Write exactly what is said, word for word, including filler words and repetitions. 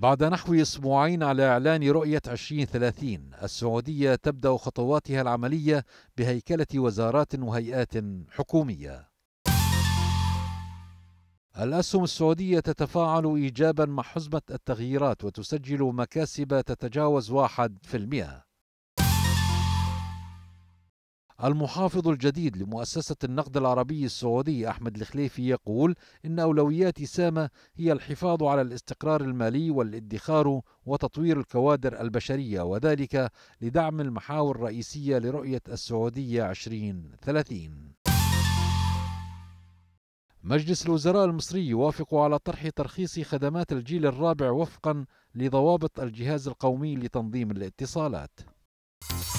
بعد نحو أسبوعين على إعلان رؤية عشرين ثلاثين، السعودية تبدأ خطواتها العملية بهيكلة وزارات وهيئات حكومية. الأسهم السعودية تتفاعل إيجابا مع حزمة التغييرات وتسجل مكاسب تتجاوز واحد بالمئة. المحافظ الجديد لمؤسسة النقد العربي السعودي أحمد الخليفي يقول إن أولويات سامة هي الحفاظ على الاستقرار المالي والادخار وتطوير الكوادر البشرية، وذلك لدعم المحاور الرئيسية لرؤية السعودية عشرين ثلاثين. مجلس الوزراء المصري يوافق على طرح ترخيص خدمات الجيل الرابع وفقا لضوابط الجهاز القومي لتنظيم الاتصالات.